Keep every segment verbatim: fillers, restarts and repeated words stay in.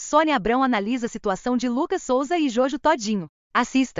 Sônia Abrão analisa a situação de Lucas Souza e Jojo Todinho. Assista.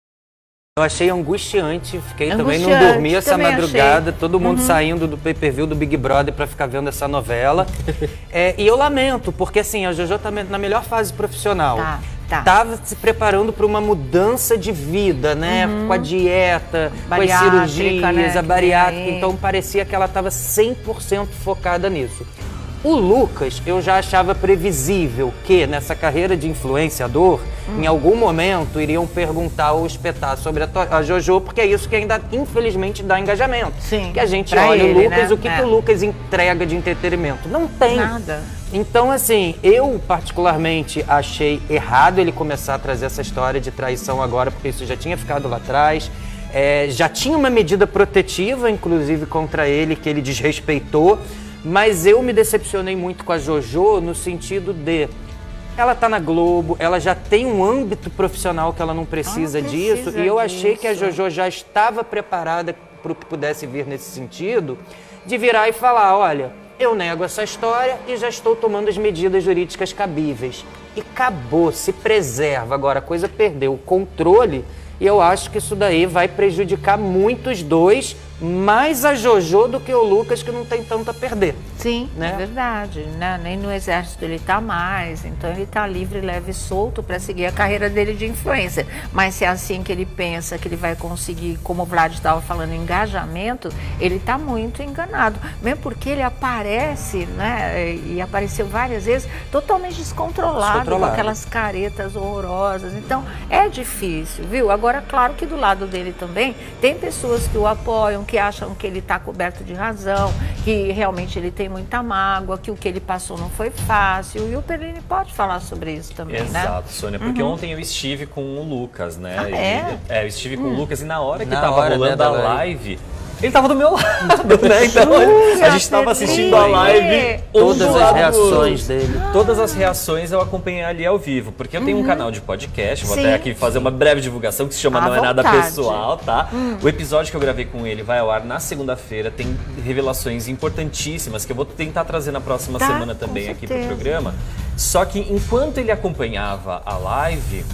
Eu achei angustiante, fiquei também, não Angustiante, dormi essa também madrugada, achei. todo mundo Uhum. saindo do pay-per-view do Big Brother pra ficar vendo essa novela. É, e eu lamento, porque assim, a Jojo tá na melhor fase profissional. Tá, tá. Tava se preparando para uma mudança de vida, né? Uhum. Com a dieta, Bariátrica, com as cirurgias, né, a bariátrica. aí. Então parecia que ela tava cem por cento focada nisso. O Lucas, eu já achava previsível que nessa carreira de influenciador, hum. em algum momento iriam perguntar ou espetar sobre a, a Jojo, porque é isso que ainda, infelizmente, dá engajamento. Sim, que a gente pra olha ele, o Lucas, né? o que, é. que o Lucas entrega de entretenimento? Não tem. Nada. Então, assim, eu particularmente achei errado ele começar a trazer essa história de traição agora, porque isso já tinha ficado lá atrás. É, já tinha uma medida protetiva, inclusive, contra ele, que ele desrespeitou. Mas eu me decepcionei muito com a Jojo no sentido de... Ela tá na Globo, ela já tem um âmbito profissional que ela não precisa, ela disso. precisa E eu disso. achei que a Jojo já estava preparada para o que pudesse vir nesse sentido, de virar e falar, olha, eu nego essa história e já estou tomando as medidas jurídicas cabíveis. E acabou, se preserva. Agora, a coisa perdeu o controle e eu acho que isso daí vai prejudicar muito os dois, mais a Jojo do que o Lucas, que não tem tanto a perder. Sim, né? É verdade, né? Nem no exército ele tá mais, então ele tá livre, leve e solto para seguir a carreira dele de influencer. Mas se é assim que ele pensa que ele vai conseguir, como o Vlad estava falando, engajamento, ele tá muito enganado. Mesmo porque ele aparece, né? E apareceu várias vezes, totalmente descontrolado, Descontrolado. com aquelas caretas horrorosas. Então é difícil, viu? Agora, claro que do lado dele também tem pessoas que o apoiam, que acham que ele está coberto de razão, que realmente ele tem muita mágoa, que o que ele passou não foi fácil. E o Perline pode falar sobre isso também, Exato, né? Exato, Sônia, porque Uhum. ontem eu estive com o Lucas, né? Ah, E- é? é, eu estive com Hum. o Lucas e na hora que Na tava hora, rolando né, da a live. live, ele tava do meu lado, né? Então Jura, a gente tava assistindo a live. Perline? um Todas do as lado do reações outro. dele. Todas as reações eu acompanhei ali ao vivo, porque eu tenho um canal de podcast, vou Sim. até aqui fazer uma breve divulgação que se chama À Não É Nada vontade. Pessoal, tá? O episódio que eu gravei com ele vai ao ar na segunda-feira, tem revelações importantíssimas que eu vou tentar trazer na próxima Tá, semana com também aqui pro certeza. programa. Só que enquanto ele acompanhava a live,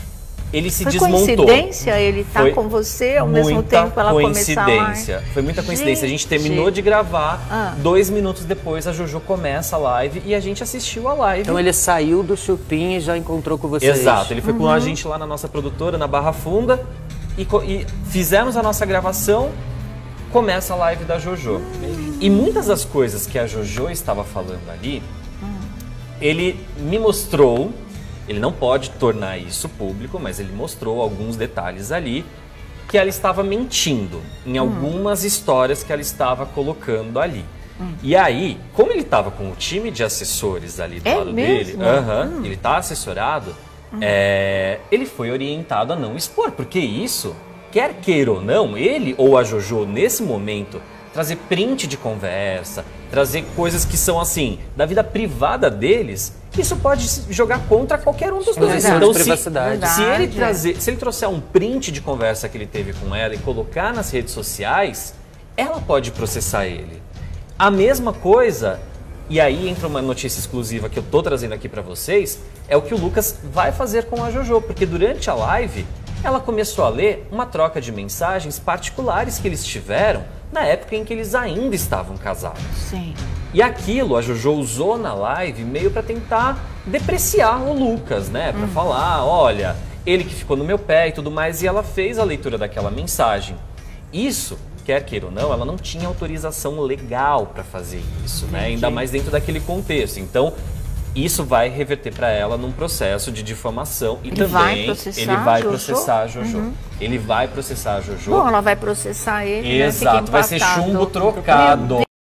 ele se Foi desmontou. coincidência ele estar Foi com você ao mesmo muita tempo ela começar a coincidência. Foi muita coincidência. A gente terminou Gente. de gravar, Ah. dois minutos depois a Jojo começa a live e a gente assistiu a live. Então ele saiu do Chupim e já encontrou com vocês. Exato, ele foi com Uhum. a gente lá na nossa produtora, na Barra Funda, e, co- e fizemos a nossa gravação, começa a live da Jojo. E muitas das coisas que a Jojo estava falando ali, ele me mostrou, ele não pode tornar isso público, mas ele mostrou alguns detalhes ali, que ela estava mentindo em algumas histórias que ela estava colocando ali. E aí, como ele estava com o time de assessores ali do É lado dele, mesmo? aham, ele está assessorado, é, ele foi orientado a não expor, porque isso, quer queira ou não, ele ou a Jojo, nesse momento, trazer print de conversa, trazer coisas que são assim, da vida privada deles, isso pode se jogar contra qualquer um dos dois. Invasão de Então, se, privacidade. se ele Verdade. trazer, se ele trouxer um print de conversa que ele teve com ela e colocar nas redes sociais, ela pode processar ele. A mesma coisa, e aí entra uma notícia exclusiva que eu tô trazendo aqui pra vocês, é o que o Lucas vai fazer com a Jojo, porque durante a live ela começou a ler uma troca de mensagens particulares que eles tiveram na época em que eles ainda estavam casados. Sim. E aquilo a Jojo usou na live meio pra tentar depreciar o Lucas, né? Pra falar, olha, ele que ficou no meu pé e tudo mais, e ela fez a leitura daquela mensagem. Isso, quer queira ou não, ela não tinha autorização legal pra fazer isso, né? Ainda mais dentro daquele contexto. Então, isso vai reverter pra ela num processo de difamação e Ele também vai processar ele vai a Jojo? processar a Jojo. Ele vai processar a Jojo. Bom, ela vai processar ele, né? Fica Exato, vai ser empatado. chumbo trocado.